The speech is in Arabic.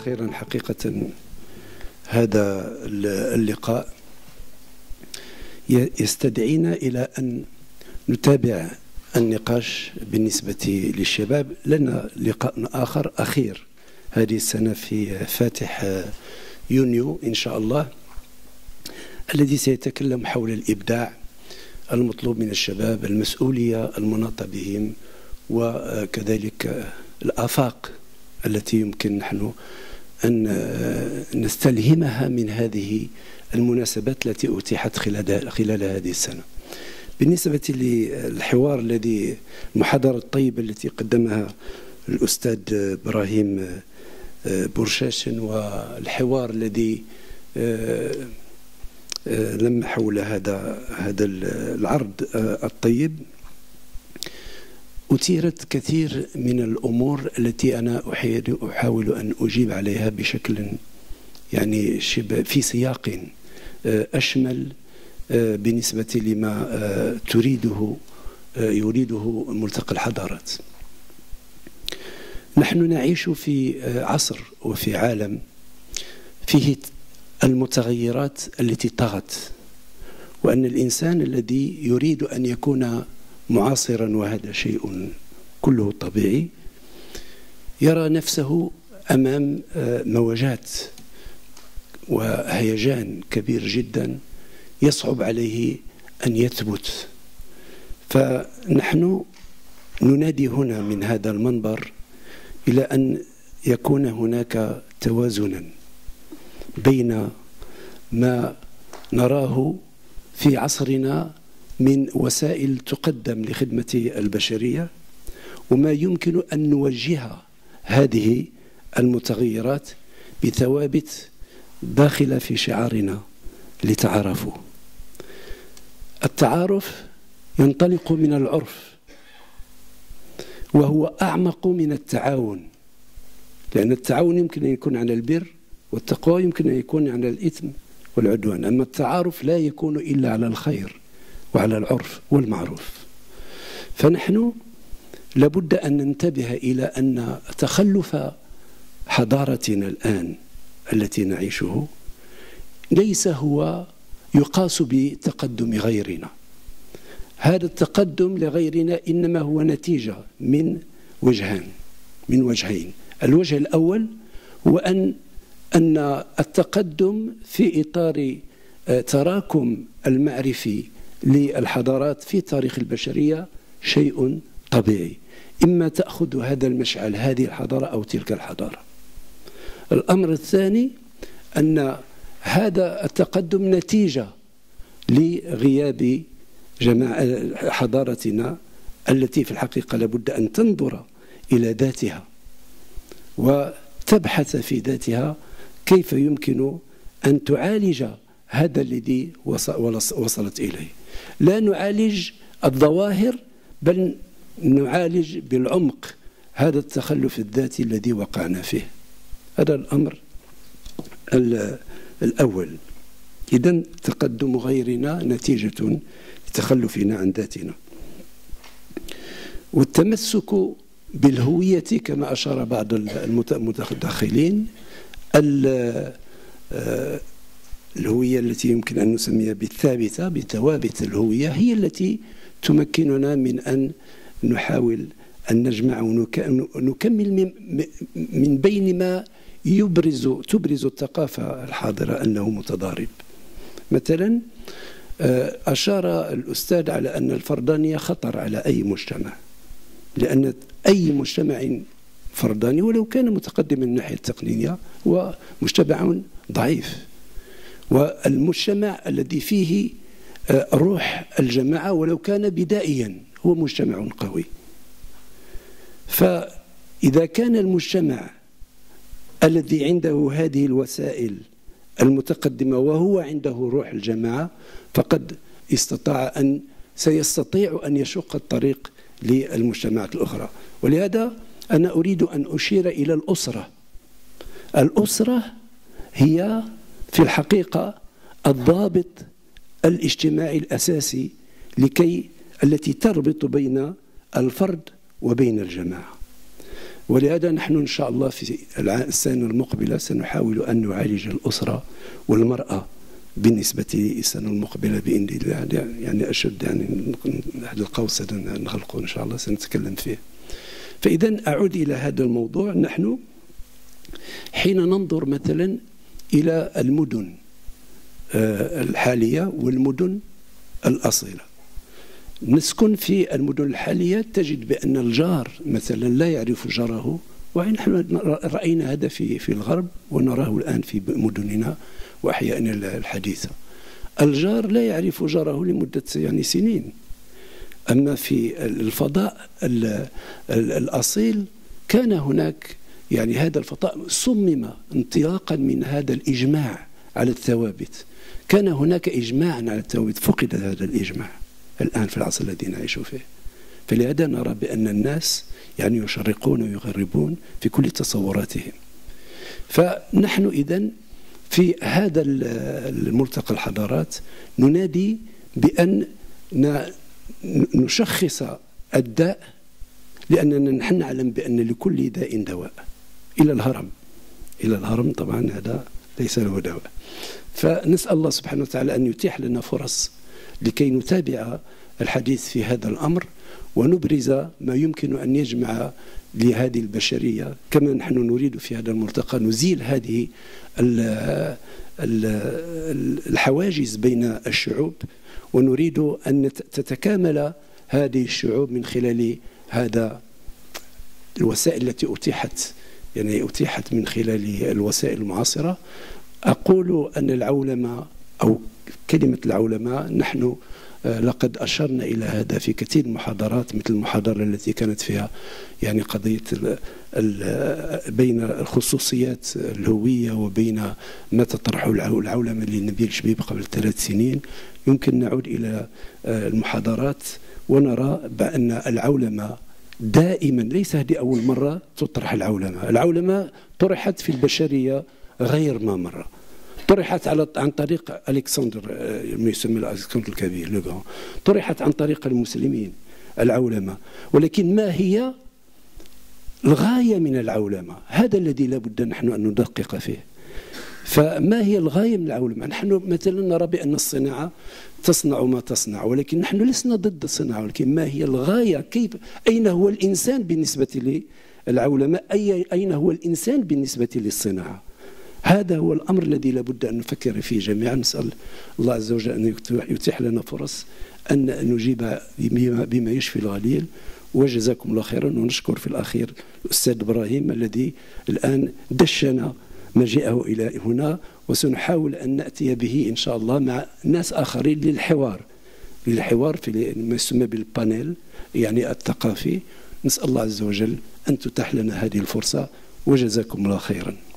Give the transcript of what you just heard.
خيرا. حقيقة هذا اللقاء يستدعينا إلى أن نتابع النقاش بالنسبة للشباب. لنا لقاء آخر أخير هذه السنة في فاتح يونيو إن شاء الله، الذي سيتكلم حول الإبداع المطلوب من الشباب، المسؤولية المناطة بهم، وكذلك الآفاق التي يمكن نحن أن نستلهمها من هذه المناسبات التي أتيحت خلال هذه السنة. بالنسبة للحوار الذي المحاضرة الطيبة التي قدمها الأستاذ إبراهيم بورشاشن، والحوار الذي لم حول هذا العرض الطيب، أثيرت كثير من الأمور التي أنا أحاول أن أجيب عليها بشكل يعني شبه في سياق أشمل بالنسبة لما يريده ملتقى الحضارات. نحن نعيش في عصر وفي عالم فيه المتغيرات التي طغت، وأن الإنسان الذي يريد أن يكون معاصرا، وهذا شيء كله طبيعي، يرى نفسه أمام مواجهات وهيجان كبير جدا يصعب عليه أن يثبت. فنحن ننادي هنا من هذا المنبر إلى أن يكون هناك توازنا بين ما نراه في عصرنا من وسائل تقدم لخدمة البشرية، وما يمكن أن نوجه هذه المتغيرات بثوابت داخلة في شعارنا لتعارفوا. التعارف ينطلق من العرف، وهو أعمق من التعاون، لأن التعاون يمكن أن يكون على البر والتقوى، يمكن أن يكون على الإثم والعدوان، أما التعارف لا يكون إلا على الخير وعلى العرف والمعروف. فنحن لابد أن ننتبه إلى أن تخلف حضارتنا الآن التي نعيشه ليس هو يقاس بتقدم غيرنا. هذا التقدم لغيرنا إنما هو نتيجة من وجهين. الوجه الأول هو أن التقدم في إطار تراكم المعرفي للحضارات في تاريخ البشرية شيء طبيعي، إما تأخذ هذا المشعل هذه الحضارة أو تلك الحضارة. الأمر الثاني أن هذا التقدم نتيجة لغياب حضارتنا التي في الحقيقة لابد أن تنظر إلى ذاتها وتبحث في ذاتها كيف يمكن أن تعالج هذا الذي وصلت إليه. لا نعالج الظواهر، بل نعالج بالعمق هذا التخلف الذاتي الذي وقعنا فيه. هذا الأمر الأول. إذن تقدم غيرنا نتيجة لتخلفنا عن ذاتنا. والتمسك بالهوية كما أشار بعض المتداخلين، الهوية التي يمكن أن نسميها بالثابتة، بثوابت الهوية، هي التي تمكننا من أن نحاول أن نجمع ونكمل من بين ما تبرز الثقافة الحاضرة أنه متضارب. مثلا أشار الأستاذ على أن الفردانية خطر على أي مجتمع، لأن أي مجتمع فرداني ولو كان متقدما من الناحية التقنية هو مجتمع ضعيف، والمجتمع الذي فيه روح الجماعة ولو كان بدائيا هو مجتمع قوي. فإذا كان المجتمع الذي عنده هذه الوسائل المتقدمة وهو عنده روح الجماعة فقد سيستطيع أن يشق الطريق للمجتمعات الأخرى. ولهذا أنا أريد أن أشير إلى الأسرة. الأسرة هي في الحقيقة الضابط الاجتماعي الأساسي التي تربط بين الفرد وبين الجماعة. ولهذا نحن إن شاء الله في السنة المقبلة سنحاول أن نعالج الأسرة والمرأة بالنسبة للسنة المقبلة بإذن الله. يعني أشد يعني هذا القوس نغلقه إن شاء الله سنتكلم فيه. فإذا أعود إلى هذا الموضوع. نحن حين ننظر مثلا إلى المدن الحالية والمدن الأصيلة، نسكن في المدن الحالية تجد بأن الجار مثلا لا يعرف جاره، ونحن رأينا هذا في الغرب ونراه الآن في مدننا وأحيائنا الحديثة. الجار لا يعرف جاره لمدة يعني سنين. أما في الفضاء الأصيل كان هناك يعني هذا الفضاء صمم انطلاقا من هذا الإجماع على الثوابت. كان هناك إجماع على الثوابت، فقد هذا الإجماع الآن في العصر الذي نعيش فيه. فلهذا نرى بأن الناس يعني يشرقون ويغربون في كل تصوراتهم. فنحن إذن في هذا الملتقى الحضارات ننادي بأن نشخص الداء، لأننا نحن نعلم بأن لكل داء دواء إلى الهرم. إلى الهرم طبعا هذا ليس له دواء. فنسأل الله سبحانه وتعالى أن يتيح لنا فرص لكي نتابع الحديث في هذا الأمر ونبرز ما يمكن أن يجمع لهذه البشرية، كما نحن نريد في هذا الملتقى نزيل هذه الحواجز بين الشعوب، ونريد أن تتكامل هذه الشعوب من خلال هذا الوسائل التي أتيحت من خلال الوسائل المعاصرة. أقول أن العولمة أو كلمة العولمة نحن لقد أشرنا إلى هذا في كثير من المحاضرات، مثل المحاضرة التي كانت فيها يعني قضية بين الخصوصيات الهوية وبين ما تطرحه العولمة لنبيل شبيب قبل 3 سنين. يمكن نعود إلى المحاضرات ونرى بأن العولمة دائما ليس هذه أول مرة تطرح العولمة طرحت في البشرية غير ما مرة. طرحت عن طريق ألكسندر، ما يسمى ألكسندر الكبير لو، طرحت عن طريق المسلمين العولمة، ولكن ما هي الغاية من العولمة؟ هذا الذي لابد نحن أن ندقق فيه. فما هي الغاية من العولمة؟ نحن مثلا نرى بأن الصناعة تصنع ما تصنع، ولكن نحن لسنا ضد الصناعة، ولكن ما هي الغاية؟ كيف أين هو الإنسان بالنسبة للعولمة؟ أين هو الإنسان بالنسبة للصناعة؟ هذا هو الأمر الذي لابد أن نفكر فيه جميعا. نسأل الله عز وجل أن يتيح لنا فرص أن نجيب بما يشفي الغليل. وجزاكم الله خيرا. ونشكر في الأخير الأستاذ إبراهيم الذي الآن دشنا مجيئه إلى هنا، وسنحاول أن نأتي به إن شاء الله مع ناس آخرين للحوار في ما يسمى بالبانيل يعني الثقافي. نسأل الله عز وجل أن تتاح لنا هذه الفرصة، وجزاكم الله خيرا.